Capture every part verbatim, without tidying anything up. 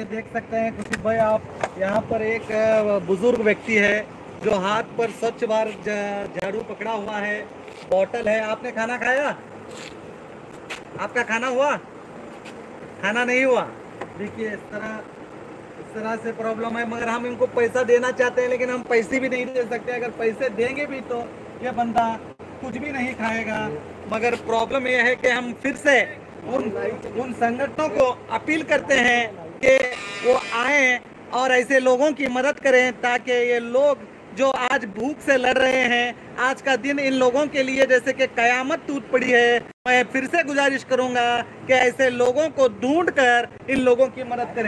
देख सकते हैं कुछ भाई आप, यहाँ पर एक बुजुर्ग व्यक्ति है जो हाथ पर स्वच्छ भारत झाड़ू पकड़ा हुआ है, बोतल है। आपने खाना खाया? आपका खाना हुआ? खाना नहीं हुआ। देखिए इस तरह इस तरह से प्रॉब्लम है, मगर हम इनको पैसा देना चाहते हैं लेकिन हम पैसे भी नहीं दे सकते। अगर पैसे देंगे भी तो ये बंदा कुछ भी नहीं खाएगा। मगर प्रॉब्लम यह है कि हम फिर से उन उन संगठनों को अपील करते हैं कि वो आए और ऐसे लोगों की मदद करें ताकि ये लोग जो आज भूख से लड़ रहे हैं, आज का दिन इन लोगों के लिए जैसे कि कयामत टूट पड़ी है। मैं फिर से गुजारिश करूंगा कि ऐसे लोगों को ढूंढकर इन लोगों की मदद करें।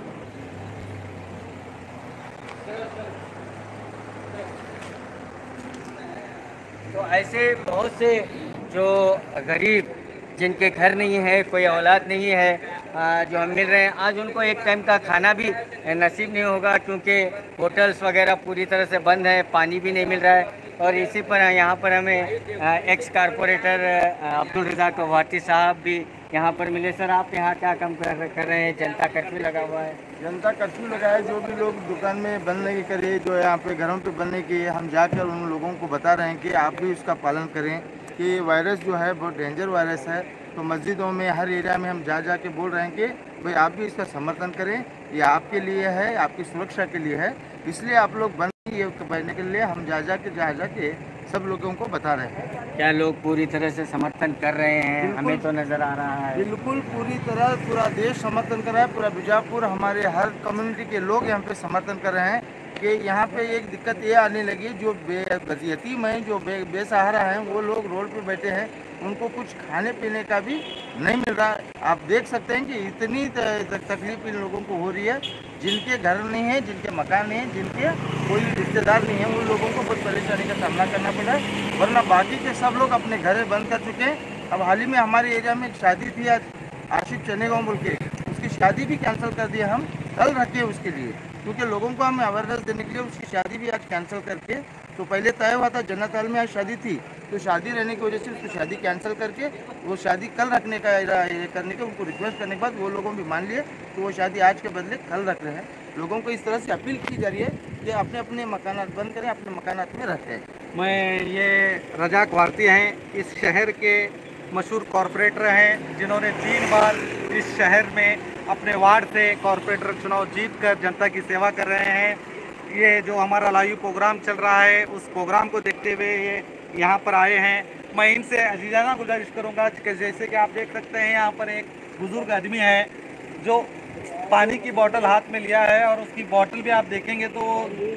तो ऐसे बहुत से जो गरीब जिनके घर नहीं है, कोई औलाद नहीं है, जो हम मिल रहे हैं आज, उनको एक टाइम का खाना भी नसीब नहीं होगा क्योंकि होटल्स वगैरह पूरी तरह से बंद है, पानी भी नहीं मिल रहा है। और इसी पर यहाँ पर हमें एक्स कारपोरेटर अब्दुल रज़ाक वाटी साहब भी यहाँ पर मिले। सर आप यहाँ क्या काम कर कर रहे हैं? जनता कर्फ्यू लगा हुआ है। जनता कर्फ्यू लगा है, जो भी लोग दुकान में बंद नहीं करे, जो यहाँ पे घरों पे बंद नहीं किए, हम जाकर उन लोगों को बता रहे हैं कि आप भी उसका पालन करें कि वायरस जो है बहुत डेंजर वायरस है। तो मस्जिदों में हर एरिया में हम जा जा के बोल रहे हैं कि भाई आप भी इसका समर्थन करें, ये आपके लिए है, आपकी सुरक्षा के लिए है, इसलिए आप लोग बंद ये करने के लिए हम जा जा के जा जा के सब लोगों को बता रहे हैं। क्या लोग पूरी तरह से समर्थन कर रहे हैं? हमें तो नज़र आ रहा है बिल्कुल पूरी तरह पूरा देश समर्थन कर रहा है, पूरा बीजापुर हमारे हर कम्युनिटी के लोग यहाँ पे समर्थन कर रहे हैं कि यहाँ पे एक दिक्कत ये आने लगी, जो यतीम हैं, जो बे, बेसहारा हैं, वो लोग रोड पे बैठे हैं, उनको कुछ खाने पीने का भी नहीं मिल रहा। आप देख सकते हैं कि इतनी तकलीफ इन लोगों को हो रही है, जिनके घर नहीं है, जिनके मकान नहीं है, जिनके कोई रिश्तेदार नहीं है, उन लोगों को बहुत परेशानी का सामना करना पड़ा है। वरना बाकी के सब लोग अपने घर बंद कर चुके हैं। अब हाल ही में हमारे एरिया में एक शादी थी, आज आशिफ चने गाँव बोल के, उसकी शादी भी कैंसिल कर दी, हम कल रखे उसके लिए, क्योंकि लोगों को हम अवेयरनेस देने के लिए उसकी शादी भी आज कैंसिल करके, तो पहले तय हुआ था जन्नत में आज शादी थी, तो शादी रहने की वजह से उसकी शादी कैंसिल करके वो शादी कल रखने का करने के उनको रिक्वेस्ट करने के बाद वो लोगों भी मान लिए, तो वो शादी आज के बदले कल रख रहे हैं। लोगों को इस तरह से अपील की जा रही है कि अपने अपने मकानात बंद करें, अपने मकानात में रहते हैं। मैं ये रज़ाक वारती हैं, इस शहर के मशहूर कॉरपोरेटर हैं जिन्होंने तीन बार इस शहर में अपने वार्ड से कॉरपोरेटर चुनाव जीतकर जनता की सेवा कर रहे हैं। ये जो हमारा लाइव प्रोग्राम चल रहा है, उस प्रोग्राम को देखते हुए ये यहाँ पर आए हैं। मैं इनसे अजीजाना गुजारिश करूँगा कि जैसे कि आप देख सकते हैं यहाँ पर एक बुज़ुर्ग आदमी है जो पानी की बोतल हाथ में लिया है, और उसकी बोतल भी आप देखेंगे तो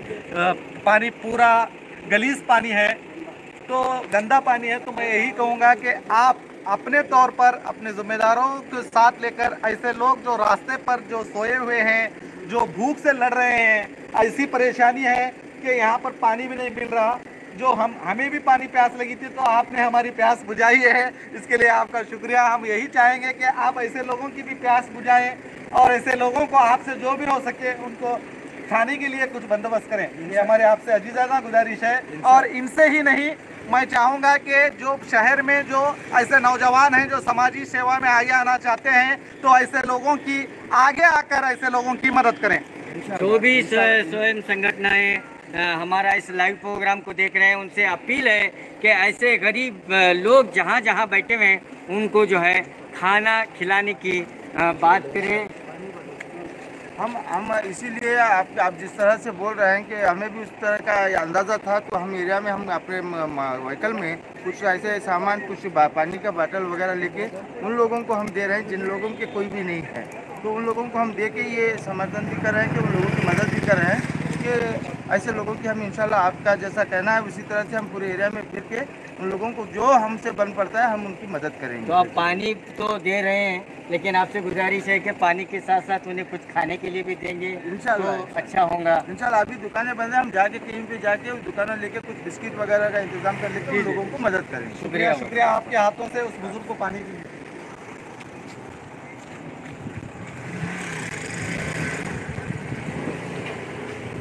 पानी पूरा गलीज पानी है, तो गंदा पानी है। तो मैं यही कहूँगा कि आप अपने तौर पर अपने ज़िम्मेदारों के साथ लेकर ऐसे लोग जो रास्ते पर जो सोए हुए हैं, जो भूख से लड़ रहे हैं, ऐसी परेशानी है कि यहाँ पर पानी भी नहीं मिल रहा, जो हम हमें भी पानी प्यास लगी थी, तो आपने हमारी प्यास बुझाई है, इसके लिए आपका शुक्रिया। हम यही चाहेंगे कि आप ऐसे लोगों की भी प्यास बुझाएं और ऐसे लोगों को आपसे जो भी हो सके उनको खाने के लिए कुछ बंदोबस्त करें। ये हमारे आपसे अजीजाना गुजारिश है। और इनसे ही नहीं, मैं चाहूँगा कि जो शहर में जो ऐसे नौजवान हैं जो समाजी सेवा में आगे आना चाहते हैं, तो ऐसे लोगों की आगे आकर ऐसे लोगों की मदद करें। जो भी स्वयं संगठनें हमारा इस लाइव प्रोग्राम को देख रहे हैं, उनसे अपील है कि ऐसे गरीब लोग जहाँ जहाँ बैठे हुए हैं उनको जो है खाना खिलाने की बात करें। हम हम इसीलिए आप आप जिस तरह से बोल रहे हैं कि हमें भी उस तरह का अंदाज़ा था, तो हम एरिया में हम अपने व्हीकल में कुछ ऐसे सामान, कुछ पानी का बोतल वगैरह लेके उन लोगों को हम दे रहे हैं जिन लोगों के कोई भी नहीं है। तो उन लोगों को हम दे के ये समर्थन भी कर रहे हैं कि उन लोगों की मदद भी कर रहे हैं कि ऐसे लोगों की हम इंशाल्लाह आपका जैसा कहना है उसी तरह से हम पूरे एरिया में फिर के उन लोगों को जो हमसे बन पड़ता है हम उनकी मदद करेंगे। तो आप पानी तो दे रहे हैं, लेकिन आपसे गुजारिश है कि पानी के साथ साथ उन्हें कुछ खाने के लिए भी देंगे इंशाल्लाह, तो अच्छा होगा। इंशाल्लाह अभी दुकानें बंद है, हम जाके कहीं पे जाके उस दुकानों लेके कुछ बिस्किट वगैरह का इंतजाम कर लेके लोगों को मदद करेंगे। शुक्रिया शुक्रिया आपके हाथों से उस बुजुर्ग को पानी के लिए।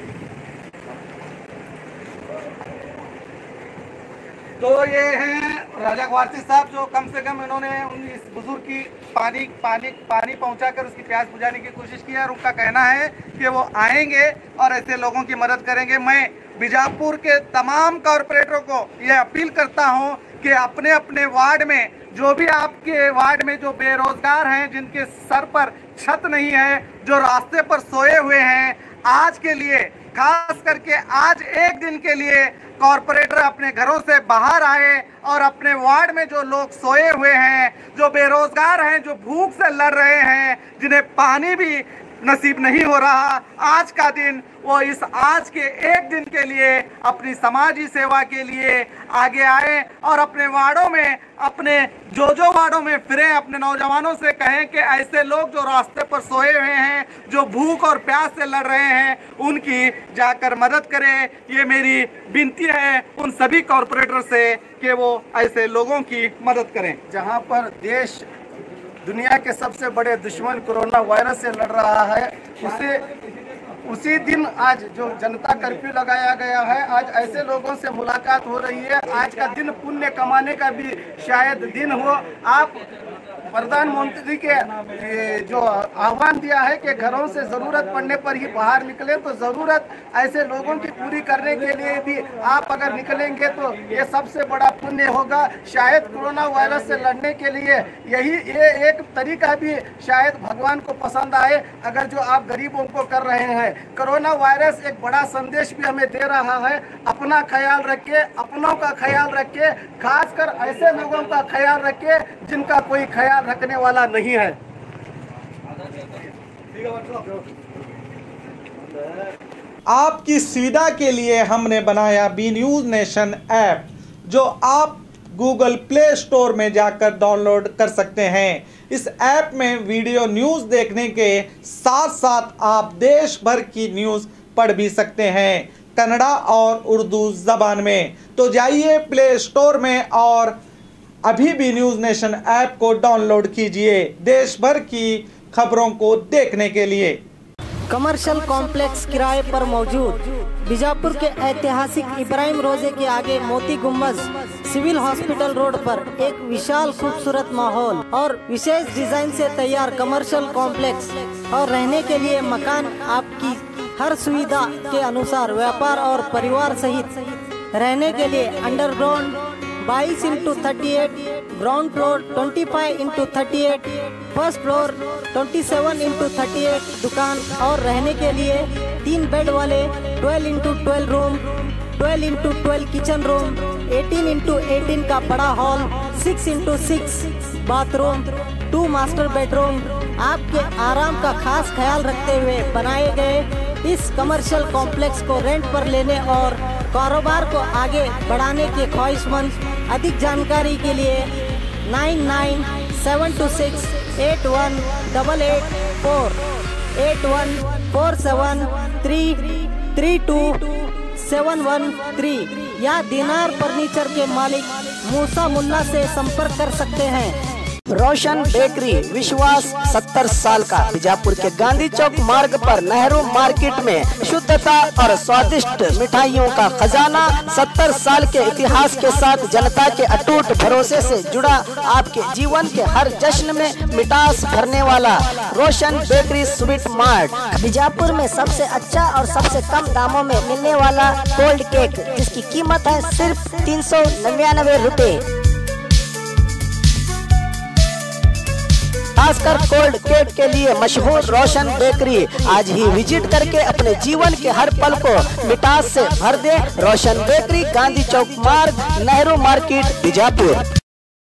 तो ये हैं राजा वारसी साहब जो कम से कम इन्होंने इस बुजुर्ग की पानी पानी पानी पहुंचाकर उसकी प्यास बुझाने की कोशिश की है और उनका कहना है कि वो आएंगे और ऐसे लोगों की मदद करेंगे। मैं बीजापुर के तमाम कॉरपोरेटरों को यह अपील करता हूं कि अपने अपने वार्ड में, जो भी आपके वार्ड में जो बेरोजगार हैं, जिनके सर पर छत नहीं है, जो रास्ते पर सोए हुए हैं, आज के लिए, खास करके आज एक दिन के लिए कॉरपोरेटर अपने घरों से बाहर आए और अपने वार्ड में जो लोग सोए हुए हैं, जो बेरोजगार हैं, जो भूख से लड़ रहे हैं, जिन्हें पानी भी नसीब नहीं हो रहा, आज का दिन वो इस आज के एक दिन के लिए अपनी समाजी सेवा के लिए आगे आए और अपने वार्डों में, अपने जो जो वार्डों में फिरे, अपने नौजवानों से कहें कि ऐसे लोग जो रास्ते पर सोए हुए हैं, जो भूख और प्यास से लड़ रहे हैं, उनकी जाकर मदद करें। ये मेरी विनती है उन सभी कॉरपोरेटर से कि वो ऐसे लोगों की मदद करें। जहाँ पर देश दुनिया के सबसे बड़े दुश्मन कोरोना वायरस से लड़ रहा है, उसे उसी दिन आज जो जनता कर्फ्यू लगाया गया है, आज ऐसे लोगों से मुलाकात हो रही है। आज का दिन पुण्य कमाने का भी शायद दिन हो। आप प्रधानमंत्री के जो आह्वान दिया है कि घरों से ज़रूरत पड़ने पर ही बाहर निकले, तो ज़रूरत ऐसे लोगों की पूरी करने के लिए भी आप अगर निकलेंगे तो ये सबसे बड़ा पुण्य होगा। शायद कोरोना वायरस से लड़ने के लिए यही ये एक तरीका भी शायद भगवान को पसंद आए, अगर जो आप गरीबों को कर रहे हैं। कोरोना वायरस एक बड़ा संदेश भी हमें दे रहा है, अपना ख्याल रखे, अपनों का ख्याल रखे, खासकर ऐसे लोगों का ख्याल रखे जिनका कोई ख्याल रखने वाला नहीं है। आपकी सुविधा के लिए हमने बनाया बी न्यूज नेशन ऐप, जो आप गूगल प्ले स्टोर में जाकर डाउनलोड कर सकते हैं। इस ऐप में वीडियो न्यूज़ देखने के साथ साथ आप देश भर की न्यूज़ पढ़ भी सकते हैं, कन्नड़ा और उर्दू ज़बान में। तो जाइए प्ले स्टोर में और अभी भी न्यूज़ नेशन ऐप को डाउनलोड कीजिए देश भर की खबरों को देखने के लिए। कमर्शियल कॉम्प्लेक्स किराए पर मौजूद बीजापुर के ऐतिहासिक इब्राहिम रोजे के आगे मोती गुम्बज सिविल हॉस्पिटल रोड पर एक विशाल खूबसूरत माहौल और विशेष डिजाइन से तैयार कमर्शियल कॉम्प्लेक्स और रहने के लिए मकान आपकी हर सुविधा के अनुसार व्यापार और परिवार सहित रहने के लिए अंडरग्राउंड बाईस into thirty eight, ground floor पच्चीस into thirty eight, first floor सत्ताईस इंटू थर्टी एट दुकान और रहने के लिए तीन बेड वाले बारह इंटू बारह रूम, बारह इंटू बारह किचन रूम, अठारह इंटू अठारह का बड़ा हॉल, छह इंटू छह बाथरूम, टू मास्टर बेडरूम। आपके आराम का खास ख्याल रखते हुए बनाए गए इस कमर्शियल कॉम्प्लेक्स को रेंट पर लेने और कारोबार को आगे बढ़ाने के ख्वाहिशमंद अधिक जानकारी के लिए nine nine seven two six eight one double eight four, eight one four seven three three two seven one three या दिनार फर्नीचर के मालिक मूसा मुल्ला से संपर्क कर सकते हैं। रोशन बेकरी, विश्वास सत्तर साल का, बीजापुर के गांधी चौक मार्ग पर नेहरू मार्केट में शुद्धता और स्वादिष्ट मिठाइयों का खजाना, सत्तर साल के इतिहास के साथ जनता के अटूट भरोसे से जुड़ा, आपके जीवन के हर जश्न में मिठास भरने वाला Roshan bakery sweet mart. Bijapur में सबसे अच्छा और सबसे कम दामों में मिलने वाला कोल्ड केक, जिसकी कीमत है सिर्फ तीन सौ निन्यानवे रुपए। खासकर कोल्ड केक के लिए मशहूर रोशन बेकरी आज ही विजिट करके अपने जीवन के हर पल को मिठास से भर दे। रोशन बेकरी, गांधी चौक मार्ग, नेहरू मार्केट, बीजापुर।